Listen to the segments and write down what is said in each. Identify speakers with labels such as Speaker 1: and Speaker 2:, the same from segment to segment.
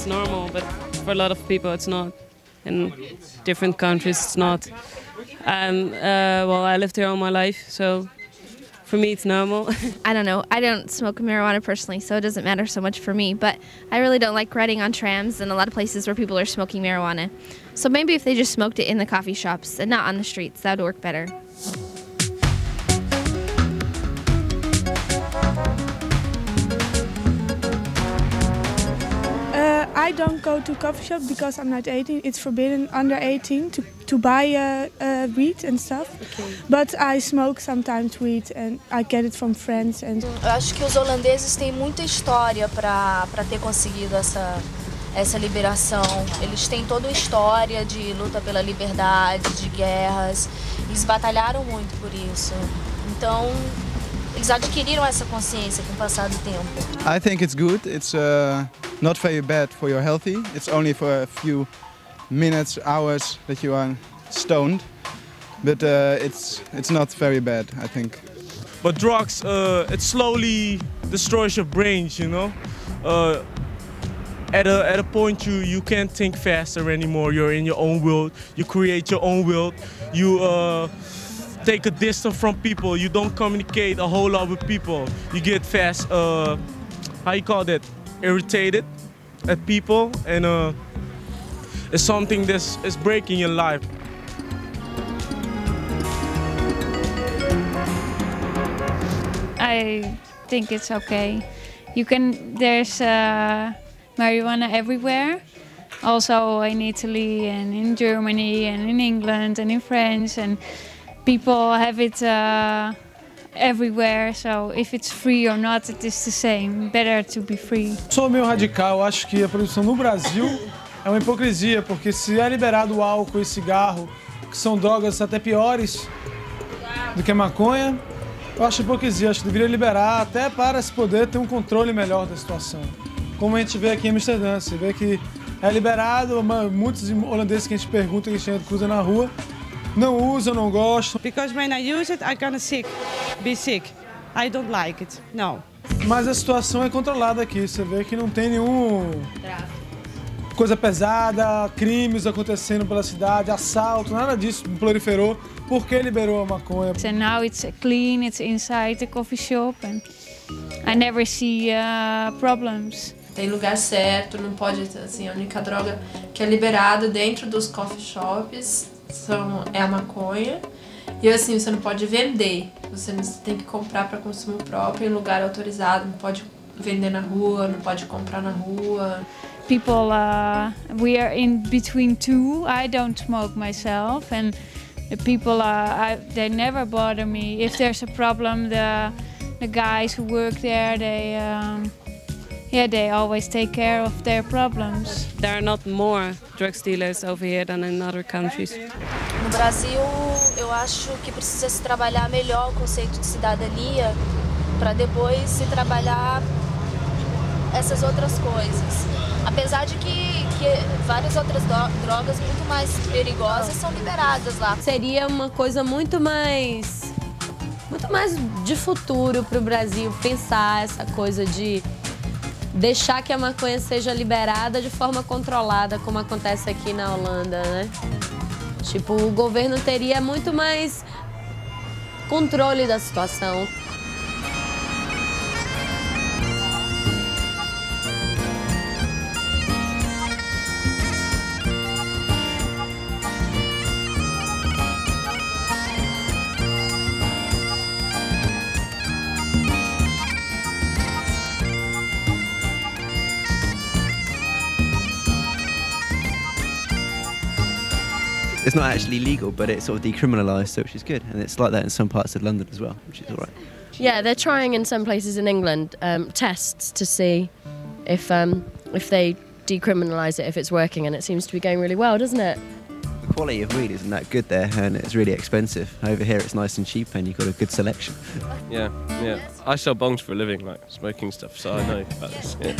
Speaker 1: it's normal, but for a lot of people it's not. In different countries it's not. And well, I lived here all my life, so for me it's normal.
Speaker 2: I don't know. I don't smoke marijuana personally, so it doesn't matter so much for me. But I really don't like riding on trams and a lot of places where people are smoking marijuana. So maybe if they just smoked it in the coffee shops and not on the streets, that would work better.
Speaker 3: I don't go to coffee shop because I'm not 18. It's forbidden under 18 to buy weed and stuff. Okay. But I smoke sometimes weed and I get it from friends. And
Speaker 4: Eu acho que os holandeses têm muita história para ter conseguido essa liberação. Eles têm toda uma história de luta pela liberdade, de guerras. Eles batalharam muito por isso. Então, eles adquiriram essa consciência com o passar do tempo.
Speaker 5: I think it's good. It's not very bad for your healthy. It's only for a few minutes, hours that you are stoned. But it's not very bad, I think.
Speaker 6: But drugs, it slowly destroys your brains, you know. At a point you can't think faster anymore. You're in your own world. You create your own world. You take a distance from people. You don't communicate a whole lot with people. You get fast, how you call that, irritated at people, and it's something that's breaking your life.
Speaker 7: I think it's okay. There's marijuana everywhere. Also in Italy and in Germany and in England and in France, and people have it everywhere, so if it's free or not, it is the same. Better to be free.
Speaker 8: Sou meio radical, acho que a produção no Brasil é uma hipocrisia, porque se é liberado o álcool e cigarro, que são drogas até piores do que a maconha, eu acho hipocrisia, acho que deveria liberar até para se poder ter um controle melhor da situação. Como a gente vê aqui em Amsterdã, você vê que é liberado, muitos holandeses que a gente pergunta, que a gente cruza na rua, não usam, não gostam.
Speaker 9: Because when I use it, I'm gonna be sick. I don't like it, no.
Speaker 8: Mas a situação é controlada aqui, você vê que não tem nenhum coisa pesada, crimes acontecendo pela cidade, assalto, nada disso proliferou porque liberou a maconha.
Speaker 7: And now it's clean, it's inside the coffee shop, and I never see problems.
Speaker 10: Tem lugar certo, não pode, assim, a única droga que é liberada dentro dos coffee shops é a maconha. E assim, você não pode vender, você tem que comprar para consumo próprio em lugar autorizado, não pode vender na rua, não pode comprar na rua.
Speaker 7: People, we are in between two. I don't smoke myself, and the people, they never bother me. If there's a problem, the guys who work there, they always take care of their problems.
Speaker 1: There are not more drug dealers over here than in other countries.
Speaker 4: No Brasil, eu acho que precisa se trabalhar melhor o conceito de cidadania para depois se trabalhar essas outras coisas. Apesar de que várias outras drogas muito mais perigosas são liberadas lá.
Speaker 11: Seria uma coisa muito mais de futuro para o Brasil, pensar essa coisa de deixar que a maconha seja liberada de forma controlada, como acontece aqui na Holanda, né? Tipo, o governo teria muito mais controle da situação.
Speaker 12: It's not actually legal, but it's sort of decriminalised, so which is good. And it's like that in some parts of London as well, which is all right.
Speaker 11: Yeah, they're trying in some places in England tests to see if they decriminalise it, if it's working, and it seems to be going really well, doesn't it?
Speaker 12: The quality of weed isn't that good there, and it's really expensive. Over here it's nice and cheap, and you've got a good selection.
Speaker 13: Yeah. I sell bongs for a living, like smoking stuff, so I know about this, yeah.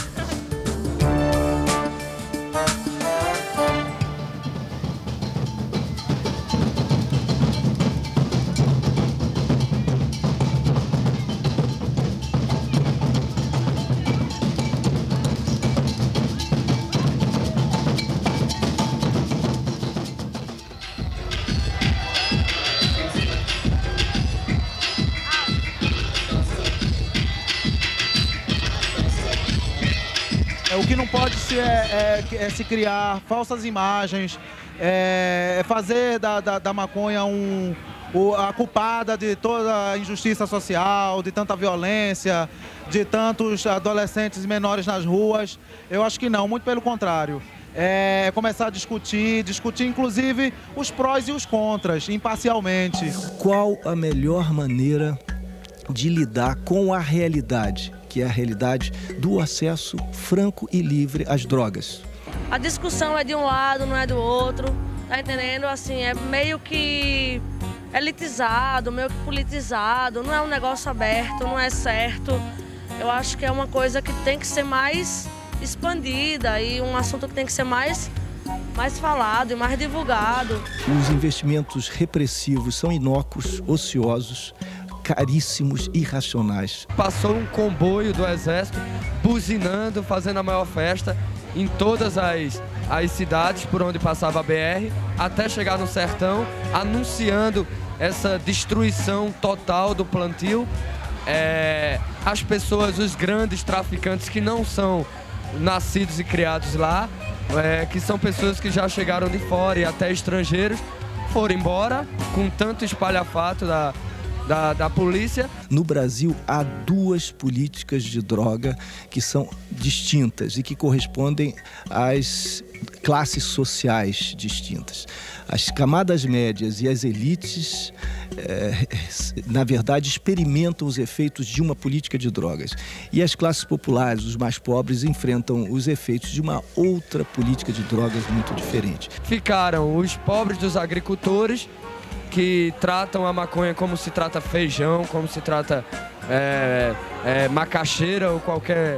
Speaker 14: O que não pode ser é se criar falsas imagens, fazer da maconha a culpada de toda a injustiça social, de tanta violência, de tantos adolescentes e menores nas ruas. Eu acho que não, muito pelo contrário. Começar a discutir inclusive os prós e os contras, imparcialmente.
Speaker 15: Qual a melhor maneira de lidar com a realidade, que é a realidade do acesso franco e livre às drogas?
Speaker 16: A discussão é de um lado, não é do outro, tá entendendo? Assim, é meio que elitizado, meio que politizado, não é um negócio aberto, não é certo. Eu acho que é uma coisa que tem que ser mais expandida e um assunto que tem que ser mais falado e mais divulgado.
Speaker 15: Os investimentos repressivos são inócuos, ociosos, caríssimos, irracionais.
Speaker 17: Passou um comboio do Exército buzinando, fazendo a maior festa em todas as cidades por onde passava a BR, até chegar no sertão, anunciando essa destruição total do plantio. As pessoas, os grandes traficantes que não são nascidos e criados lá, que são pessoas que já chegaram de fora e até estrangeiros, foram embora com tanto espalhafato da polícia.
Speaker 15: No Brasil, há duas políticas de droga que são distintas e que correspondem às classes sociais distintas. As camadas médias e as elites, na verdade, experimentam os efeitos de uma política de drogas. E as classes populares, os mais pobres, enfrentam os efeitos de uma outra política de drogas muito diferente.
Speaker 17: Ficaram os pobres dos agricultores, que tratam a maconha como se trata feijão, como se trata macaxeira ou qualquer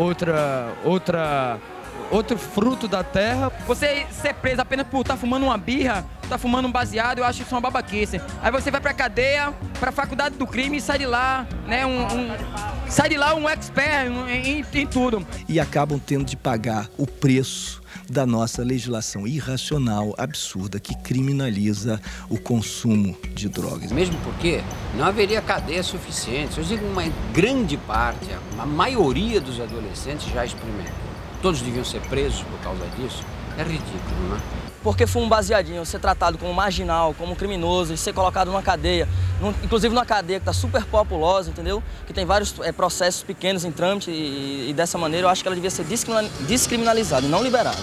Speaker 17: outro fruto da terra.
Speaker 18: Você ser preso apenas por estar fumando uma birra, estar fumando um baseado, eu acho isso uma babaquice. Aí você vai pra cadeia, pra faculdade do crime e sai de lá, né, sai de lá um expert em tudo.
Speaker 15: E acabam tendo de pagar o preço da nossa legislação irracional, absurda, que criminaliza o consumo de drogas.
Speaker 19: Mesmo porque não haveria cadeia suficiente. Eu digo uma grande parte, a maioria dos adolescentes já experimentam. Todos deviam ser presos por causa disso. É ridículo, né?
Speaker 20: Porque fuma um baseadinho, ser tratado como marginal, como criminoso e ser colocado numa cadeia, inclusive numa cadeia que está super populosa, entendeu? Que tem vários processos pequenos em trâmite e dessa maneira eu acho que ela devia ser descriminalizada e não liberada.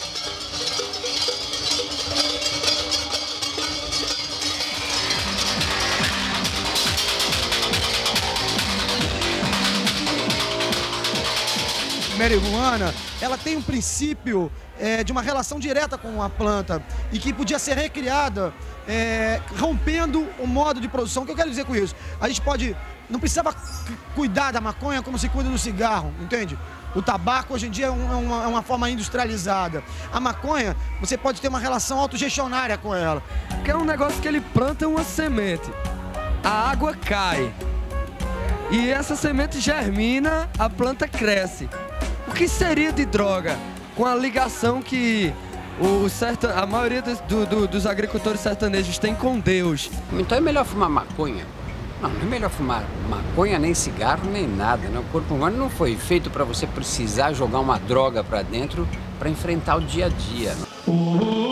Speaker 21: Marihuana, ela tem um princípio de uma relação direta com a planta e que podia ser recriada rompendo o modo de produção. O que eu quero dizer com isso? A gente não precisava cuidar da maconha como se cuida do cigarro, entende? O tabaco hoje em dia é uma forma industrializada. A maconha, você pode ter uma relação autogestionária com ela.
Speaker 17: Que é um negócio que ele planta uma semente, a água cai e essa semente germina, a planta cresce. O que seria de droga com a ligação que a maioria dos agricultores sertanejos tem com Deus?
Speaker 19: Então é melhor fumar maconha? Não é melhor fumar maconha, nem cigarro, nem nada, né? O corpo humano não foi feito para você precisar jogar uma droga para dentro para enfrentar o dia a dia, né?